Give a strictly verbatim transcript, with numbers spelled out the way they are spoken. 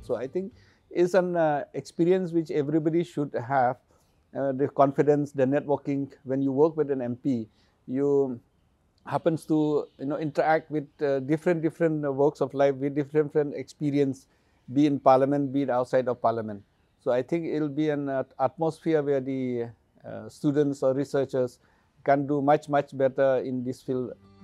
So I think it's an uh, experience which everybody should have, uh, the confidence, the networking. When you work with an M P, you happens to you know interact with uh, different different uh, walks of life, with different different experience, be in parliament, be it outside of parliament. So I think it will be an uh, atmosphere where the uh, students or researchers can do much much better in this field.